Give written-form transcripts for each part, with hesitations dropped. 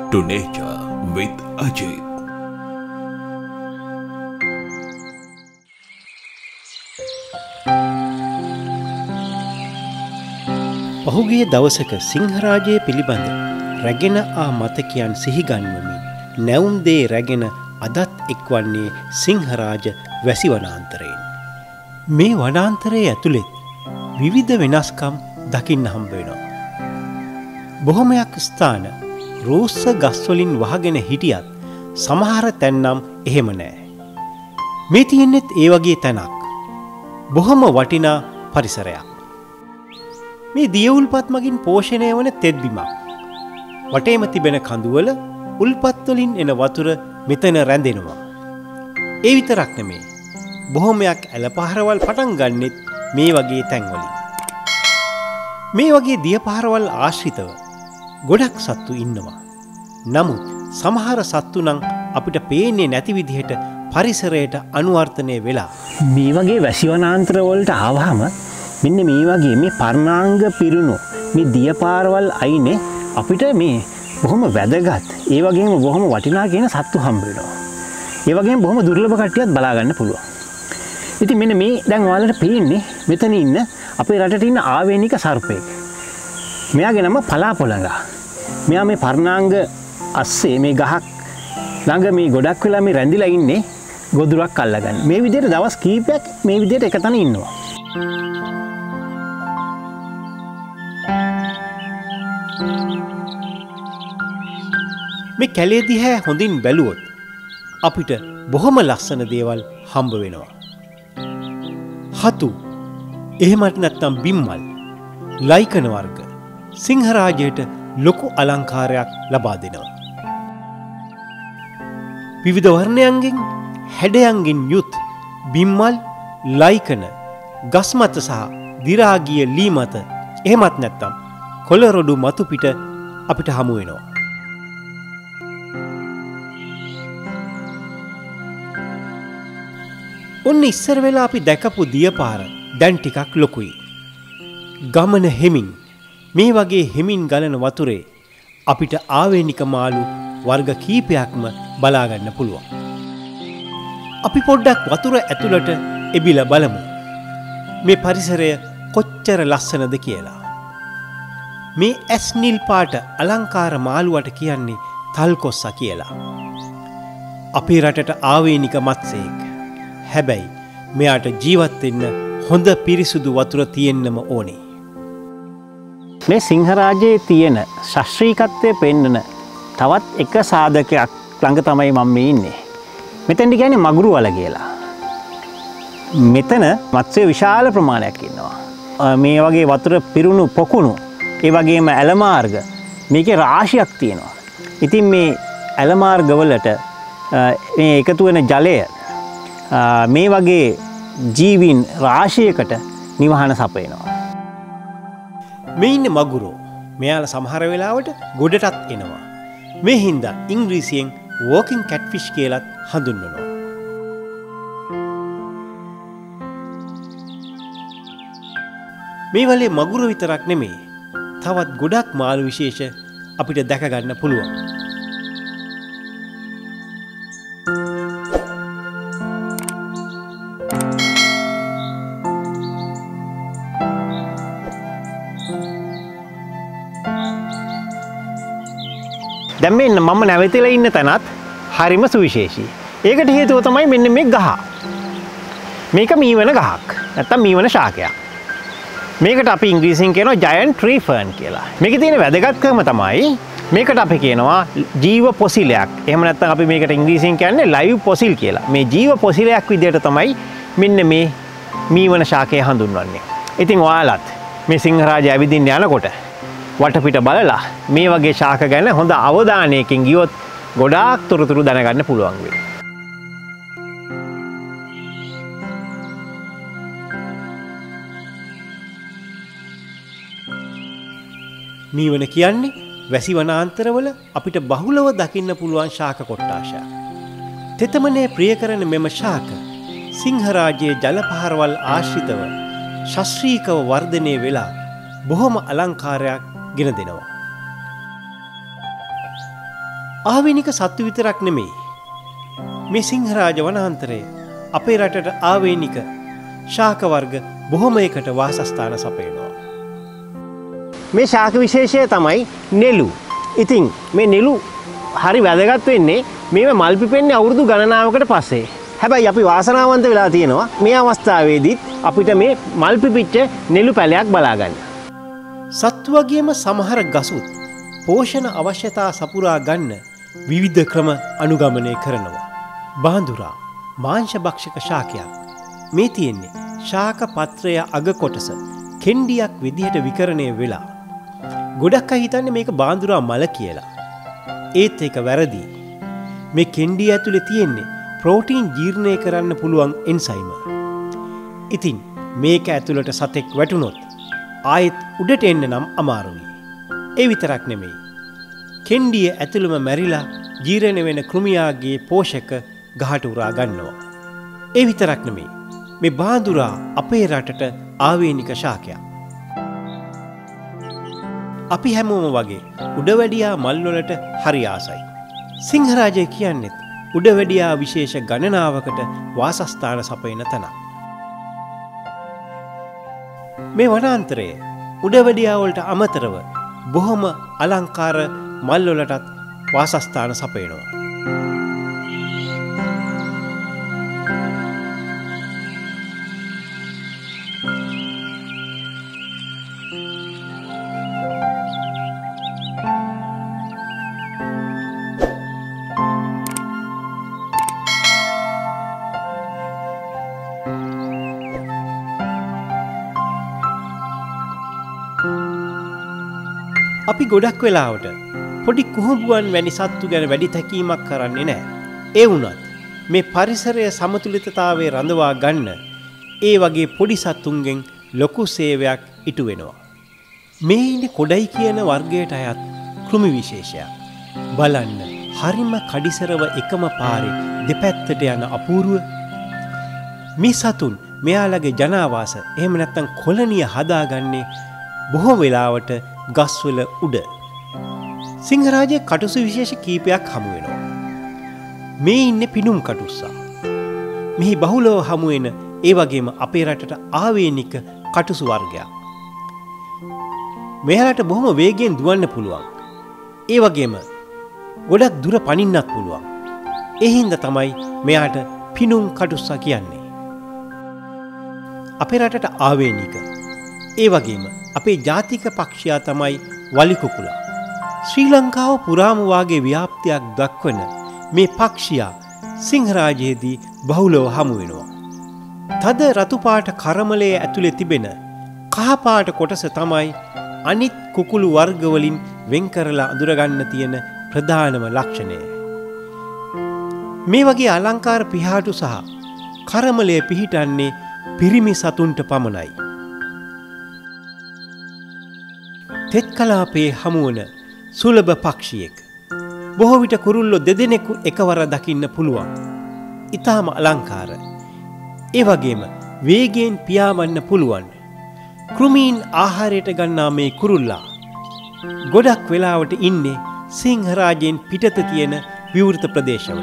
to Nature with Ajit. පහුගිය දවසක සිංහරාජය පිළිබඳ රැගෙන ආ මතකයන් සිහිගන්වමින් නැවුම් දේ රැගෙන අදත් එක්වන්නේ සිංහරාජ වැසි වනාන්තරයෙන්. මේ වනාන්තරයේ ඇතුළෙත් විවිධ වෙනස්කම් දකින්න හම්බ වෙනවා. බොහොමයක් ස්ථාන රෝස්ස ගස්වලින් වහගෙන හිටියත් සමහර තැන්නම් එහෙම නෑ. මේ තියෙන්නෙත් ඒ වගේ තැනක්. බොහොම වටිනා පරිසරයක්. මේ දියඋල්පත් මගින් පෝෂණය වන තෙත්බිමක්. වටේම තිබෙන කඳුවල උල්පත්වලින් එන වතුර මෙතන රැඳෙනවා. ඒ විතරක් නෙමේ. බොහොමයක් ඇලපහරවල් පටන් ගන්නෙත් මේ වගේ තැන්වලින්. මේ වගේ දියපහරවල් ආශ්‍රිතව ගොඩක් සත්තු ඉන්නවා. නමුත් සමහර සත්තු නම් අපිට පේන්නේ නැති විදිහට පරිසරයට අනුවර්තනය වෙලා. මේ වගේ වැසිවනාන්තර වලට ආවහම මෙන්න මේ වගේ මේ පර්ණාංග පිරුණු මේ දියපාරවල් අයිනේ අපිට මේ බොහොම වැදගත් ඒ වගේම බොහොම වටිනා කියන සත්තු හම්බ වෙනවා. ඒ වගේම බොහොම දුර්ලභ කට්ටියත් බලා ගන්න පුළුවන්. ඉතින් මෙන්න මේ දැන් ඔයාලට පේන්නේ මෙතන ඉන්න අපේ රටේ ඉන්න ආවේනික සර්පයෙක්. මෙයාගේ නම පලාපොළඟා. මෙයා මේ පර්ණාංග අස්සේ මේ ගහක් ළඟ මේ ගොඩක් වෙලා මේ රැඳිලා ඉන්නේ ගොදුරක් අල්ලගන්න. මේ විදිහට දවස් කීපයක් මේ විදිහට එකතන ඉන්නවා. මේ කැලේ දිහා හොඳින් බැලුවොත් අපිට බොහොම ලස්සන දේවල් හම්බ වෙනවා. හතු, එහෙමත් නැත්නම් බිම්මල්, ලයිකන වර්ග සිංහරාජයට ලොකු අලංකාරයක් ලබා දෙනවා. විවිධ වර්ණයන්ගෙන් හැඩයන්ගෙන් යුත් බිම්මල්, ලයිකන, ගස්මත සහ දිරාගිය ලී මත එහෙමත් නැත්නම් කොළරොඩු මතු පිට අපිට හමු වෙනවා. ඔන්න ඉස්සර වෙලා අපි දැකපු දියපාර දැන් ටිකක් ලොකුයි. ගමන හෙමින් මේ වගේ හෙමින් ගලන වතුරේ අපිට ආවේනික මාළු වර්ග කීපයක්ම බලා ගන්න පුළුවන්. අපි පොඩ්ඩක් වතුර ඇතුළට එබිලා බලමු. මේ පරිසරය කොච්චර ලස්සනද කියලා. මේ ඇස් නිල් පාට අලංකාර මාළුවට කියන්නේ තල්කොස්සා කියලා. අපේ රටට ආවේනික මත්ස්‍යයෙක්. හැබැයි මෙයාට ජීවත් වෙන්න හොඳ පිරිසුදු වතුර තියෙන්නම ඕනේ. මේ සිංහරාජයේ තියෙන ශාස්ත්‍රීයත්වයේ පෙන්නන තවත් එක සාධකයක් ළඟ තමයි මම මේ ඉන්නේ. මෙතෙන්ට කියන්නේ මගුරු වල කියලා. මෙතන මත්ස්‍ය විශාල ප්‍රමාණයක් ඉන්නවා. මේ වගේ වතුර පිරුණු පොකුණු, ඒ වගේම ඇලමාර්ග මේකේ රාශියක් තියෙනවා. ඉතින් මේ ඇලමාර්ග වලට මේ එකතු වෙන ජලය මේ වගේ ජීවීන් රාශියකට නිවහන සපයනවා. මේ ඉන්නේ මගුරෝ. මෙයාලා සමහර වෙලාවට ගොඩටත් එනවා. මේ හින්දා ඉංග්‍රීසියෙන් walking catfish කියලාත් හඳුන්වනවා. මේ වලේ මගුර විතරක් නෙමෙයි. තවත් ගොඩක් මාළු විශේෂ අපිට දැක ගන්න පුළුවන්. දැන් මෙන්න මම නැවතිලා ඉන්න තැනත් හරිම සුවිශේෂී. ඒකට හේතුව තමයි මෙන්න මේ ගහ. මේක මීවන ගහක්. නැත්තම් මීවන ශාකයක්. මේකට අපි ඉංග්‍රීසියෙන් කියනවා giant tree fern කියලා. මේකේ තියෙන වැදගත්කම තමයි මේකට අපි කියනවා ජීව පොසිලයක්. එහෙම නැත්නම් අපි මේකට ඉංග්‍රීසියෙන් කියන්නේ live fossil කියලා. මේ ජීව පොසිලයක් විදිහට තමයි මෙන්න මේ මීවන ශාකය හඳුන්වන්නේ. ඉතින් ඔයාලත් මේ සිංහරාජය ඇවිදින්න යනකොට වටපිට බලලා මේ වගේ ශාක ගැන හොඳ අවධානයකින් ගියොත් ගොඩාක් තොරතුරු දැනගන්න පුළුවන් වෙයි. මීවන කියන්නේ වැසි වනාන්තරවල අපිට බහුලව දකින්න පුළුවන් ශාක කොට්ටාශයක්. තෙතමනේ ප්‍රිය කරන මෙම ශාක සිංහරාජයේ ජලපහරවල් ආශ්‍රිතව ශාස්ත්‍රීයව වර්ධනය වෙලා බොහොම අලංකාරයක් ගෙන දෙනවා. ආවේනික සත්තු විතරක් නෙමෙයි. මේ සිංහරාජ වනාන්තරයේ අපේ රටට ආවේනික ශාක වර්ග බොහොමයකට වාසස්ථාන සපයනවා. මේ ශාක විශේෂය තමයි නෙළු. ඉතින් මේ නෙළු හරි වැදගත් වෙන්නේ මේව මල් පිපෙන්නේ අවුරුදු ගණනාවකට පස්සේ. හැබැයි අපි වාසනාවන්ත වෙලා තියෙනවා මේ අවස්ථාවේදීත් අපිට මේ මල් පිපිච්ච නෙළු පැලයක් බලා ගන්න. සත්තු වගේම සමහර ගසුත් පෝෂණ අවශ්‍යතා සපුරා ගන්න විවිධ ක්‍රම අනුගමනය කරනවා. බාඳුරා මාංශ භක්ෂක ශාකයක්. මේ තියෙන්නේ ශාක පත්‍රය අග කොටස කෙන්ඩියක් විදිහට විකරණය වෙලා. ගොඩක් අය හිතන්නේ මේක බාඳුරා මල කියලා. ඒත් ඒක වැරදි. මේ කෙන්ඩිය ඇතුලේ තියෙන්නේ ප්‍රෝටීන් ජීර්ණය කරන්න පුළුවන් එන්සයිම. ඉතින් මේක ඇතුළට සතෙක් වැටුනොත් ආයෙත් උඩට එන්න නම් අමාරුයි. ඒ විතරක් නෙමෙයි. කෙන්ඩිය ඇතුළම මැරිලා ජීර්ණ වෙන කෘමියාගේ පෝෂක ගහට උරා ගන්නවා. ඒ විතරක් නෙමෙයි. මේ බාඳුරා අපේ රටට ආවේනික ශාකයක්. අපි හැමෝම වගේ උඩවැඩියා මල් වලට හරි ආසයි. සිංහරාජය කියන්නේත් උඩවැඩියා විශේෂ ගණනාවකට වාසස්ථාන සපයන තැනක්. මේ වනාන්තරයේ උඩවැඩියා වලට අමතරව බොහොම අලංකාර මල් වලටත් වාසස්ථාන සපයනවා. අපි ගොඩක් වෙලාවට පොඩි කුහුඹුවන් වැනි සත්තු ගැන වැඩි තැකීමක් කරන්නේ නැහැ. ඒ වුණත් මේ පරිසරය සමතුලිතතාවයේ රඳවා ගන්න ඒ වගේ පොඩි සත්තුන්ගෙන් ලොකු සේවයක් ඉටු වෙනවා. මේ ඉන්නේ කොඩයි කියන වර්ගයට අයත් කෘමි විශේෂයක්. බලන්න හරිම කඩිසරව එකම පාරේ දෙපැත්තට යන අපූර්ව මේ සතුන් මෙයාලගේ ජනාවාස එහෙම නැත්නම් කොලනිය හදාගන්නේ බොහෝ වෙලාවට ගස්වල උඩ. සිංහරාජයේ කටුසු විශේෂ කීපයක් හමු වෙනවා. මේ ඉන්නේ පිනුම් කටුස්සා. මෙහි බහුලව හමු වෙන ඒ වගේම අපේ රටට ආවේනික කටුසු වර්ගයක්. මෙයාලට බොහොම වේගයෙන් දුවන්න පුළුවන්. ඒ වගේම ගොඩක් දුර පනින්නත් පුළුවන්. ඒ හින්දා තමයි මෙයාට පිනුම් කටුස්සා කියන්නේ. අපේ රටට ආවේනික ඒ වගේම අපේ ජාතික පක්ෂියා තමයි වලිකුකුලා. ශ්‍රී ලංකාව පුරාම වාගේ ව්‍යාප්තියක් දක්වන මේ පක්ෂියා සිංහරාජයේදී බහුලව හමු වෙනවා. තද රතු පාට කරමලයේ ඇතුලේ තිබෙන කහ පාට කොටස තමයි අනිත් කුකුළු වර්ග වලින් වෙන් කරලා අඳුරගන්න තියෙන ප්‍රධානම ලක්ෂණය. මේ වගේ අලංකාර පිහාටු සහ කරමලයේ පිහිටන්නේ පිරිමි සතුන්ට පමණයි. තෙත් කලාපයේ හමුවන සුලභ පක්ෂියෙක්. බොහෝ විට කුරුල්ලෝ දෙදෙනෙකු එකවර දකින්න පුළුවන්. ඊටාම අලංකාර. ඒ වගේම වේගයෙන් පියාඹන්න පුළුවන්. කෘමීන් ආහාරයට ගන්නා මේ කුරුල්ලා ගොඩක් වෙලාවට ඉන්නේ සිංහරාජයෙන් පිටත තියෙන විවෘත ප්‍රදේශවල.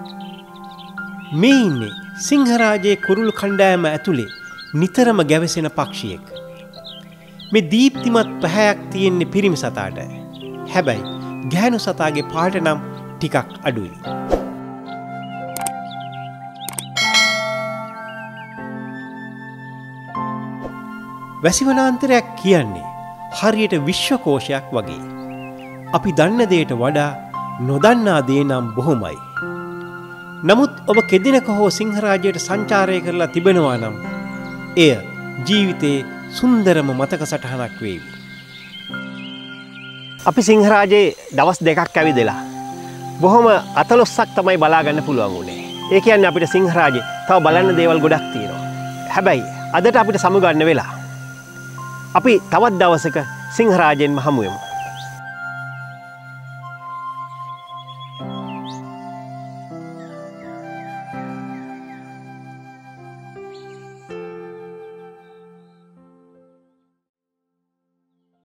මේ ඉන්නේ සිංහරාජයේ කුරුළු කණ්ඩායම ඇතුලේ නිතරම ගැවසෙන පක්ෂියෙක්. මේ දීප්තිමත් පැහැයක් තියෙන්නේ පිරිමි සතාට. හැබැයි ගැහැණු සතාගේ පාට නම් ටිකක් අඩුයි. වැසිවනාන්තරයක් කියන්නේ හරියට විශ්වකෝෂයක් වගේ. අපි දන්න දේට වඩා නොදන්නා දේ නම් බොහොමයි. නමුත් ඔබ කෙදිනක හෝ සිංහරාජයට සංචාරය කරලා තිබෙනවා නම් එය ජීවිතයේ සුන්දරම මතක සටහනක් වේවි. අපි සිංහරාජයේ දවස් දෙකක් ඇවිදලා බොහොම අතලොස්සක් තමයි බලාගන්න පුළුවන් වුණේ. ඒ කියන්නේ අපිට සිංහරාජයේ තව බලන්න දේවල් ගොඩක් තියෙනවා. හැබැයි අදට අපිට සමුගන්න වෙලා අපි තවත් දවසක සිංහරාජයෙන්ම හමු වෙමු.